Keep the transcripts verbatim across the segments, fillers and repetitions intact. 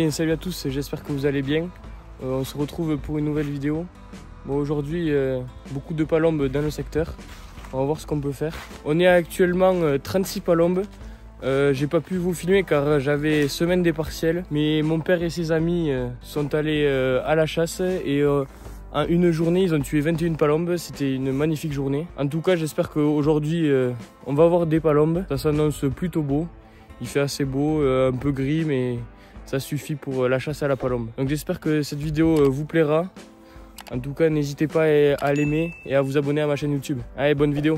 bien, salut à tous, j'espère que vous allez bien. Euh, on se retrouve pour une nouvelle vidéo. Bon, aujourd'hui, euh, beaucoup de palombes dans le secteur. On va voir ce qu'on peut faire. On est actuellement euh, trente-six palombes. Euh, J'ai pas pu vous filmer car j'avais semaine des partiels. Mais mon père et ses amis euh, sont allés euh, à la chasse et euh, en une journée, ils ont tué vingt et une palombes. C'était une magnifique journée. En tout cas, j'espère qu'aujourd'hui, euh, on va avoir des palombes. Ça s'annonce plutôt beau. Il fait assez beau, euh, un peu gris, mais ça suffit pour la chasse à la palombe. Donc j'espère que cette vidéo vous plaira. En tout cas, n'hésitez pas à l'aimer et à vous abonner à ma chaîne YouTube. Allez, bonne vidéo.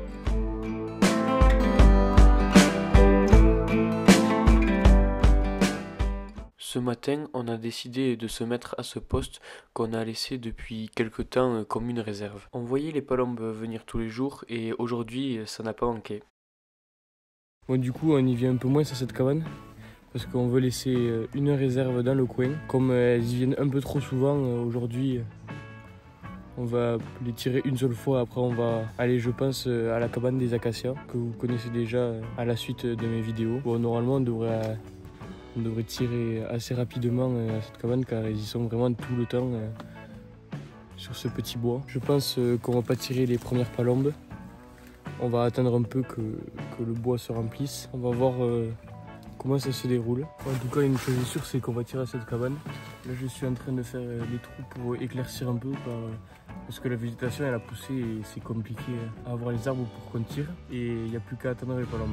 Ce matin, on a décidé de se mettre à ce poste qu'on a laissé depuis quelque temps comme une réserve. On voyait les palombes venir tous les jours et aujourd'hui, ça n'a pas manqué. Bon, du coup, on y vient un peu moins sur cette cabane parce qu'on veut laisser une réserve dans le coin. Comme elles y viennent un peu trop souvent, aujourd'hui, on va les tirer une seule fois. Après, on va aller, je pense, à la cabane des acacias que vous connaissez déjà à la suite de mes vidéos. Bon, normalement, on devrait, on devrait tirer assez rapidement à cette cabane car ils y sont vraiment tout le temps sur ce petit bois. Je pense qu'on va pas tirer les premières palombes. On va attendre un peu que, que le bois se remplisse. On va voir euh, comment ça se déroule. En tout cas, une chose est sûre, c'est qu'on va tirer à cette cabane. Là, je suis en train de faire euh, des trous pour éclaircir un peu car, euh, parce que la végétation elle a poussé et c'est compliqué à avoir les arbres pour qu'on tire. Et il n'y a plus qu'à attendre les palombes.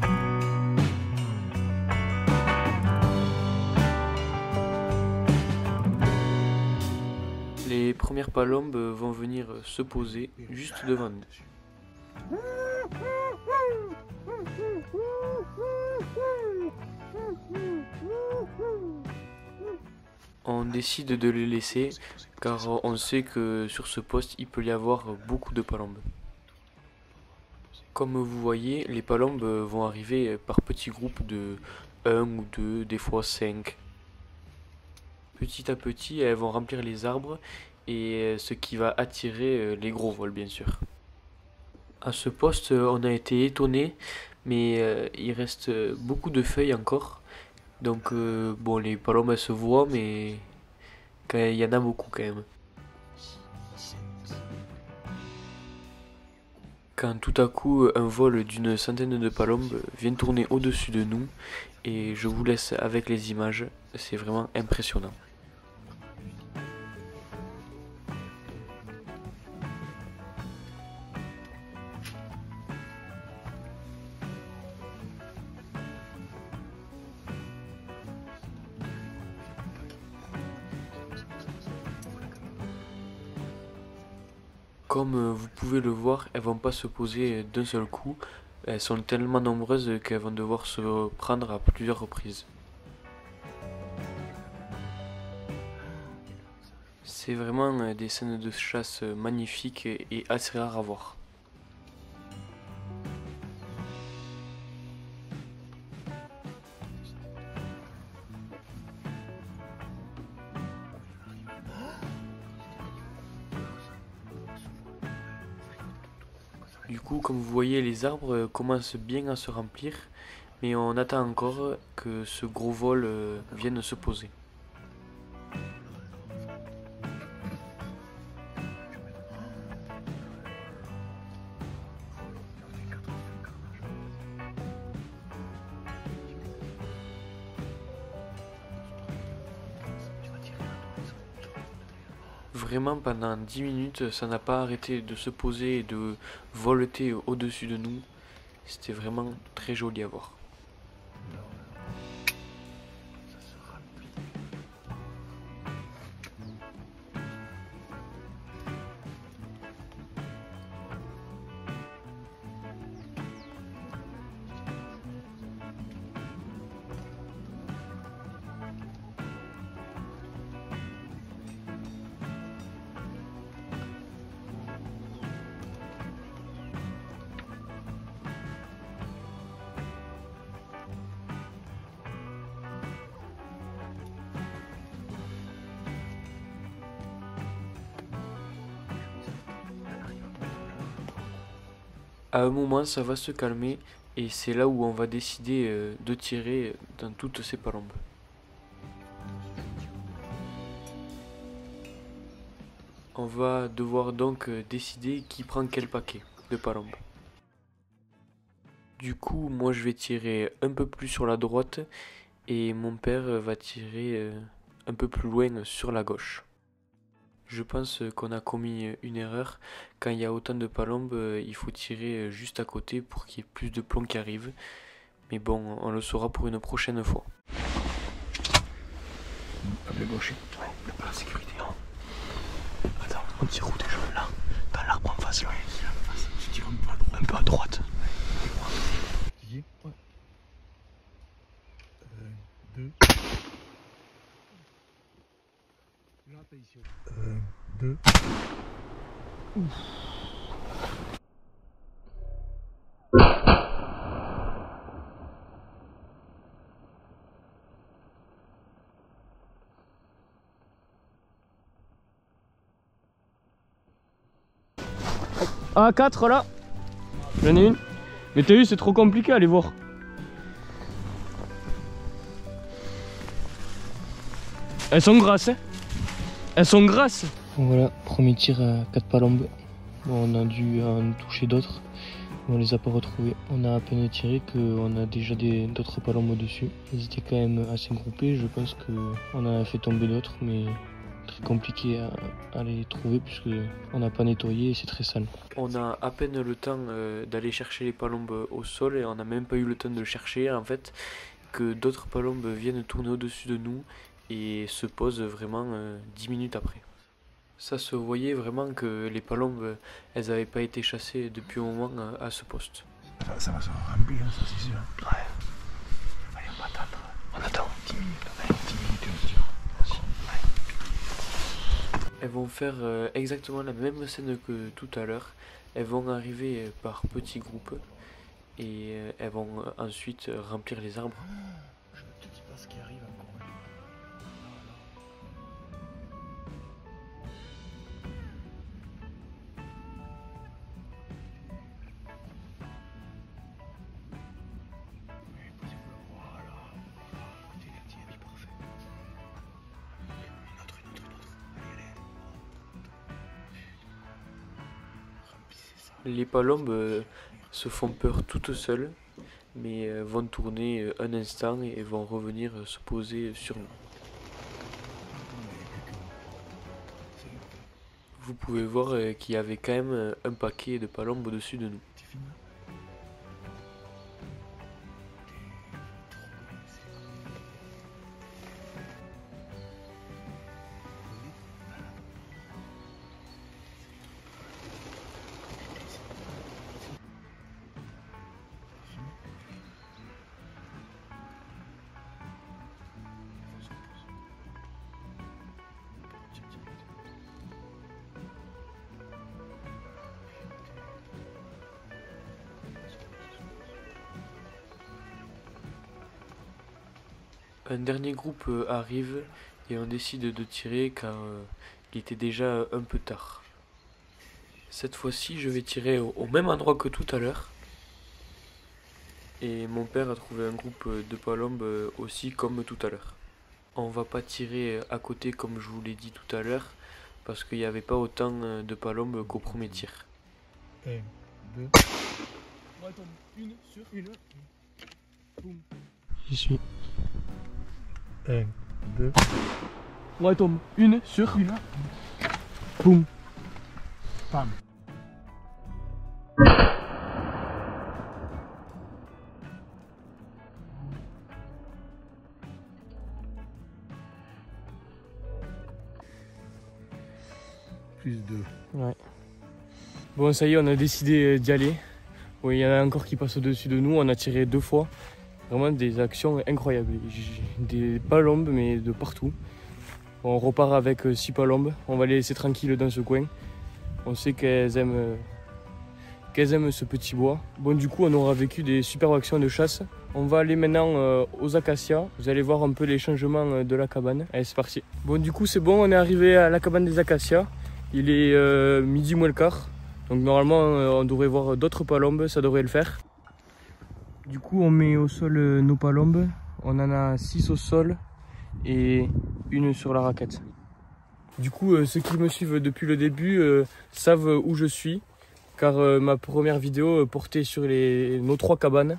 Les premières palombes vont venir se poser juste devant nous. On décide de les laisser car on sait que sur ce poste il peut y avoir beaucoup de palombes. Comme vous voyez, les palombes vont arriver par petits groupes de un ou deux, des fois cinq. Petit à petit, elles vont remplir les arbres et ce qui va attirer les gros vols bien sûr. À ce poste, on a été étonné, mais euh, il reste beaucoup de feuilles encore. Donc, euh, bon, les palombes elles se voient, mais il y en a beaucoup quand même. Quand tout à coup, un vol d'une centaine de palombes vient tourner au-dessus de nous, et je vous laisse avec les images, c'est vraiment impressionnant. Comme vous pouvez le voir, elles vont pas se poser d'un seul coup. Elles sont tellement nombreuses qu'elles vont devoir se prendre à plusieurs reprises. C'est vraiment des scènes de chasse magnifiques et assez rares à voir. Du coup, comme vous voyez, les arbres commencent bien à se remplir, mais on attend encore que ce gros vol vienne se poser. Vraiment pendant dix minutes, ça n'a pas arrêté de se poser et de voleter au-dessus de nous. C'était vraiment très joli à voir. À un moment, ça va se calmer et c'est là où on va décider de tirer dans toutes ces palombes. On va devoir donc décider qui prend quel paquet de palombes. Du coup, moi je vais tirer un peu plus sur la droite et mon père va tirer un peu plus loin sur la gauche. Je pense qu'on a commis une erreur. Quand il y a autant de palombes, il faut tirer juste à côté pour qu'il y ait plus de plomb qui arrive. Mais bon, on le saura pour une prochaine fois. Pas le gaucher. Ouais, mais pas la sécurité. Non. Attends, on tire où déjà? Là, dans l'arbre en face là. Tu tires un peu à droite. Un peu à droite. Tu dis? Ouais. Un, deux. Là, t'as ici. Un, deux. Ouf. Ah, quatre là. J'en ai une. Mais t'as vu, c'est trop compliqué à aller voir. Elles sont grasses, hein. Elles sont grasses. Bon, voilà, premier tir à quatre palombes. Bon, on a dû en toucher d'autres. On les a pas retrouvés. On a à peine tiré qu'on a déjà d'autres palombes au-dessus. Ils étaient quand même assez groupés. Je pense qu'on en a fait tomber d'autres, mais très compliqué à, à les trouver puisque on n'a pas nettoyé et c'est très sale. On a à peine le temps euh, d'aller chercher les palombes au sol et on n'a même pas eu le temps de le chercher en fait, que d'autres palombes viennent tourner au-dessus de nous et se posent vraiment euh, dix minutes après. Ça se voyait vraiment que les palombes, elles n'avaient pas été chassées depuis un moment à, à ce poste. Ça, ça va se remplir, ça c'est sûr. Ouais. Allez, on va attendre. On attend dix minutes. Allez, dix minutes et on se tire. Elles vont faire euh, exactement la même scène que tout à l'heure. Elles vont arriver par petits groupes et euh, elles vont euh, ensuite remplir les arbres. Je ne te dis pas ce qui arrive encore. Là, là. Oui, posez-vous. Voilà. Écoutez, la tienne, oui, parfait. Une autre, une autre, une autre. Allez, allez. Remplissez ça. Les palombes euh, se font peur toutes seules, mais euh, vont tourner euh, un instant et vont revenir euh, se poser sur nous. Vous pouvez voir euh, qu'il y avait quand même euh, un paquet de palombes au-dessus de nous. Un dernier groupe euh, arrive et on décide de tirer car euh, il était déjà un peu tard. Cette fois-ci, je vais tirer au, au même endroit que tout à l'heure. Et mon père a trouvé un groupe de palombes euh, aussi comme tout à l'heure. On va pas tirer à côté comme je vous l'ai dit tout à l'heure parce qu'il n'y avait pas autant de palombes qu'au premier tir. Un, deux. Ouais, tombe une sur une. Boum. J'y suis. Un, deux. Ouais, tombe une sur une. Boum. Pam. Plus deux. Ouais. Bon, ça y est, on a décidé d'y aller. Oui, il y en a encore qui passent au-dessus de nous. On a tiré deux fois. Vraiment des actions incroyables. Des palombes, mais de partout. On repart avec six palombes. On va les laisser tranquilles dans ce coin. On sait qu'elles aiment, qu'elles aiment ce petit bois. Bon, du coup, on aura vécu des superbes actions de chasse. On va aller maintenant aux acacias. Vous allez voir un peu les changements de la cabane. Allez, c'est parti. Bon, du coup, c'est bon. On est arrivé à la cabane des acacias. Il est euh, midi moins le quart. Donc normalement, on devrait voir d'autres palombes. Ça devrait le faire. Du coup, on met au sol euh, nos palombes. On en a six au sol et une sur la raquette. Du coup, euh, ceux qui me suivent depuis le début euh, savent où je suis, car euh, ma première vidéo euh, portait sur les, nos trois cabanes.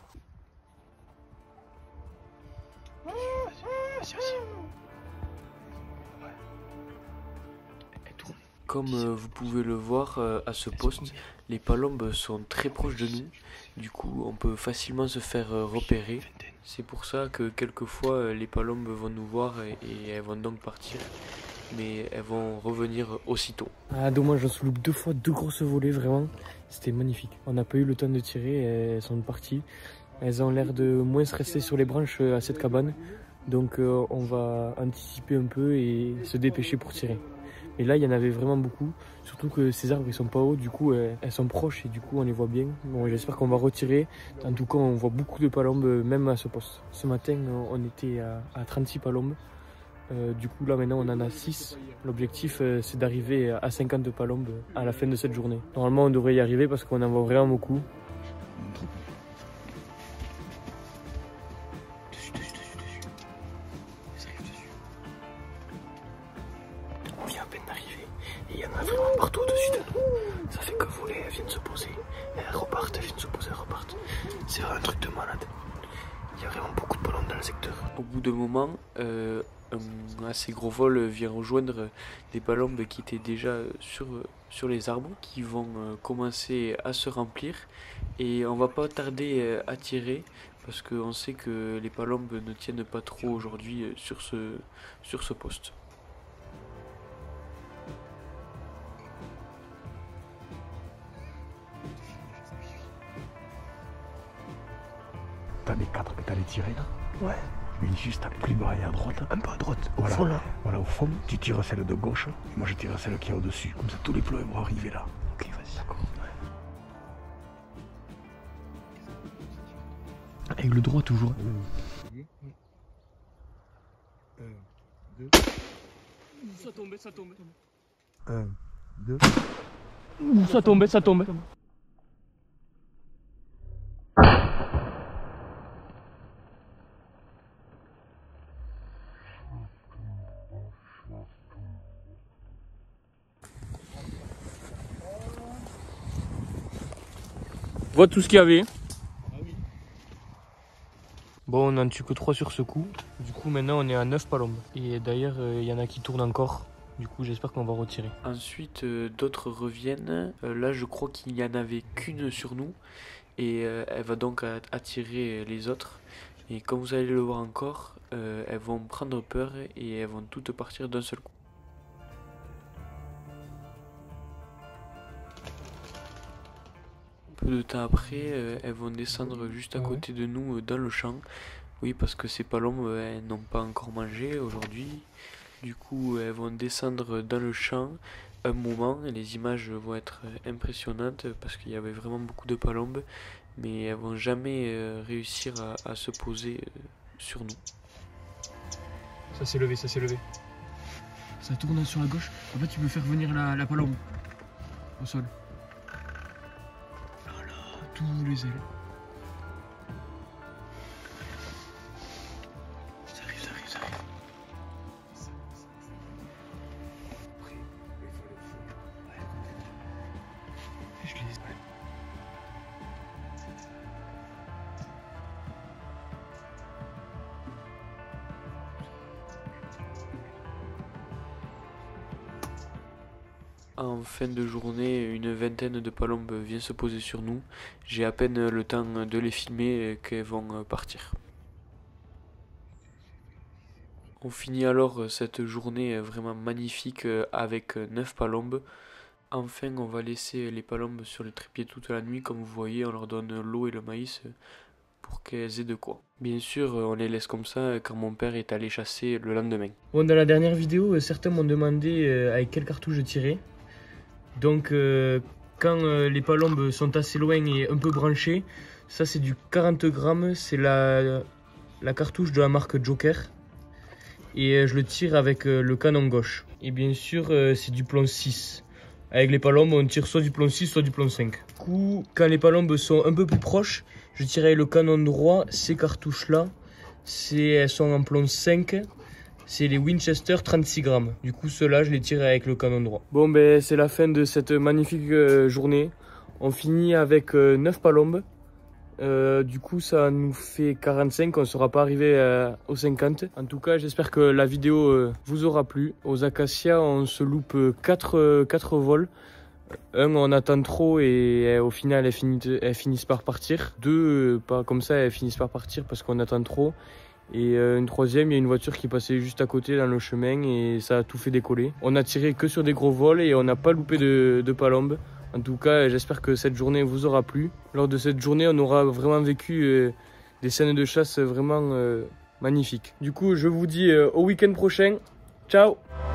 Comme euh, vous pouvez le voir euh, à ce poste, les palombes sont très proches de nous, du coup on peut facilement se faire euh, repérer. C'est pour ça que quelquefois euh, les palombes vont nous voir et, et elles vont donc partir, mais elles vont revenir aussitôt. Ah dommage, j'en souloupe deux fois, deux grosses volées, vraiment, c'était magnifique. On n'a pas eu le temps de tirer, elles sont parties. Elles ont l'air de moins se rester sur les branches à cette cabane, donc euh, on va anticiper un peu et se dépêcher pour tirer. Et là, il y en avait vraiment beaucoup, surtout que ces arbres ils sont pas hauts, du coup elles, elles sont proches et du coup on les voit bien. Bon, j'espère qu'on va retirer. En tout cas, on voit beaucoup de palombes même à ce poste. Ce matin, on était à, à trente-six palombes. Euh, du coup, là maintenant, on en a six. L'objectif, euh, c'est d'arriver à cinquante palombes à la fin de cette journée. Normalement, on devrait y arriver parce qu'on en voit vraiment beaucoup. On vient à peine d'arriver et il y en a vraiment partout au-dessus de nous. Ça fait que voler, elles viennent se poser, elles repartent, elles viennent se poser, elles repartent. C'est vraiment un truc de malade. Il y a vraiment beaucoup de palombes dans le secteur. Au bout d'un moment, euh, un assez gros vol vient rejoindre des palombes qui étaient déjà sur, sur les arbres, qui vont euh, commencer à se remplir et on va pas tarder euh, à tirer parce qu'on sait que les palombes ne tiennent pas trop aujourd'hui sur ce, sur ce poste. T'as les quatre que t'allais tirer là? Ouais. Mais juste à plus bas et à droite. Un peu à droite, au voilà. fond là. Voilà, au fond, tu tires celle de gauche. Et moi je tire celle qui est au-dessus. Comme ça tous les plots vont arriver là. Ok, vas-y. D'accord. Ouais. Avec le droit toujours. Un, deux. Ça tombait, ça tombait. Un, deux. Ça tombait, ça tombait. Voilà tout ce qu'il y avait. Bon, on n'en tue que trois sur ce coup. Du coup, maintenant, on est à neuf palombes. Et d'ailleurs, il euh, y en a qui tournent encore. Du coup, j'espère qu'on va retirer. Ensuite, euh, d'autres reviennent. Euh, là, je crois qu'il n'y en avait qu'une sur nous. Et euh, elle va donc attirer les autres. Et comme vous allez le voir encore, euh, elles vont prendre peur et elles vont toutes partir d'un seul coup. Peu de temps après, euh, elles vont descendre juste à côté de nous euh, dans le champ. Oui, parce que ces palombes, euh, elles n'ont pas encore mangé aujourd'hui. Du coup, elles vont descendre dans le champ un moment. Et les images vont être impressionnantes parce qu'il y avait vraiment beaucoup de palombes. Mais elles vont jamais euh, réussir à, à se poser euh, sur nous. Ça s'est levé, ça s'est levé. Ça tourne sur la gauche. En fait, tu peux faire venir la, la palombe au sol. Tous les ailes. Ça arrive, ça arrive, ça arrive. Après, il faut le fond. Ouais. Je les ai. En fin de journée, une vingtaine de palombes vient se poser sur nous. J'ai à peine le temps de les filmer qu'elles vont partir. On finit alors cette journée vraiment magnifique avec neuf palombes. Enfin, on va laisser les palombes sur le trépied toute la nuit. Comme vous voyez, on leur donne l'eau et le maïs pour qu'elles aient de quoi. Bien sûr, on les laisse comme ça car mon père est allé chasser le lendemain. Bon, dans la dernière vidéo, certains m'ont demandé avec quelle cartouche je tirais. Donc euh, quand euh, les palombes sont assez loin et un peu branchées, ça c'est du quarante grammes, c'est la, la cartouche de la marque Joker. Et euh, je le tire avec euh, le canon gauche. Et bien sûr euh, c'est du plomb six. Avec les palombes on tire soit du plomb six soit du plomb cinq. Du coup quand les palombes sont un peu plus proches, je tire avec le canon droit. Ces cartouches là, elles sont en plomb cinq. C'est les Winchester trente-six grammes. Du coup, ceux-là, je les tire avec le canon droit. Bon, ben, c'est la fin de cette magnifique euh, journée. On finit avec euh, neuf palombes. Euh, du coup, ça nous fait quarante-cinq. On ne sera pas arrivé euh, aux cinquante. En tout cas, j'espère que la vidéo euh, vous aura plu. Aux acacias, on se loupe quatre, euh, quatre vols. Un, on attend trop et euh, au final, elles finissent, elles finissent par partir. Deux, euh, pas comme ça, elles finissent par partir parce qu'on attend trop. Et euh, une troisième, il y a une voiture qui passait juste à côté dans le chemin et ça a tout fait décoller. On a tiré que sur des gros vols et on n'a pas loupé de, de palombes. En tout cas, j'espère que cette journée vous aura plu. Lors de cette journée, on aura vraiment vécu euh, des scènes de chasse vraiment euh, magnifiques. Du coup, je vous dis euh, au week-end prochain. Ciao!